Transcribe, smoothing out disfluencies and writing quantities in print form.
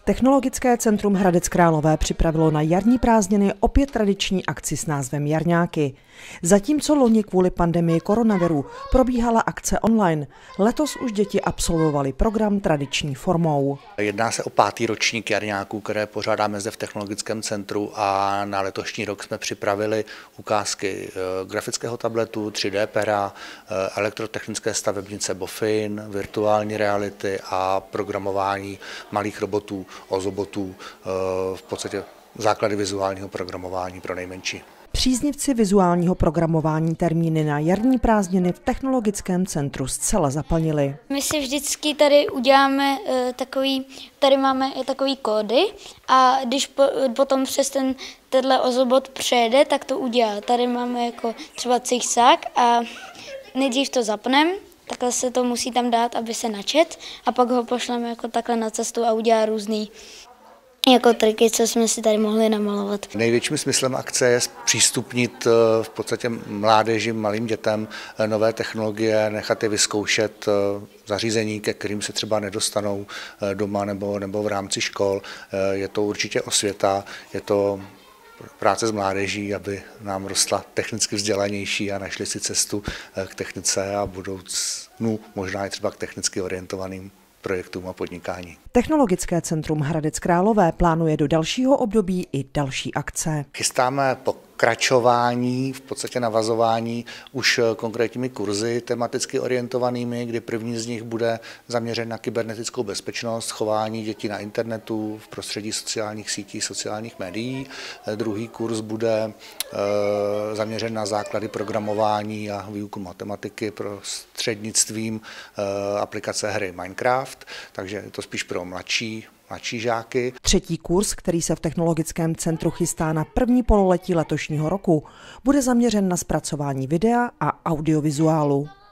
Technologické centrum Hradec Králové připravilo na jarní prázdniny opět tradiční akci s názvem Jarňáky. Zatímco loni kvůli pandemii koronaviru probíhala akce online, letos už děti absolvovaly program tradiční formou. Jedná se o 5. ročník Jarňáků, které pořádáme zde v Technologickém centru, a na letošní rok jsme připravili ukázky grafického tabletu, 3D pera, elektrotechnické stavebnice Bofin, virtuální reality a programování malých robotů, ozobotů, v podstatě základy vizuálního programování pro nejmenší. Příznivci vizuálního programování termíny na jarní prázdniny v Technologickém centru zcela zaplnili. My si vždycky tady uděláme tady máme takový kódy a když potom přes tenhle ozobot přejede, tak to udělá. Tady máme jako třeba ciksák a nejdřív to zapneme, takhle se to musí tam dát, aby se načet, a pak ho pošleme jako takhle na cestu a udělá různý jako triky, co jsme si tady mohli namalovat. Největším smyslem akce je zpřístupnit v podstatě mládeži, malým dětem nové technologie, nechat je vyzkoušet zařízení, ke kterým se třeba nedostanou doma nebo v rámci škol. Je to určitě osvěta, je to práce s mládeží, aby nám rostla technicky vzdělanější a našli si cestu k technice a budoucnu možná i třeba k technicky orientovaným projektům a podnikání. Technologické centrum Hradec Králové plánuje do dalšího období i další akce. Chystáme pokračování, v podstatě navazování už konkrétními kurzy tematicky orientovanými, kdy první z nich bude zaměřen na kybernetickou bezpečnost, chování dětí na internetu, v prostředí sociálních sítí, sociálních médií. Druhý kurz bude zaměřen na základy programování a výuku matematiky prostřednictvím aplikace hry Minecraft, takže je to spíš pro mladší žáky. Třetí kurz, který se v Technologickém centru chystá na první pololetí letošního roku, bude zaměřen na zpracování videa a audiovizuálu.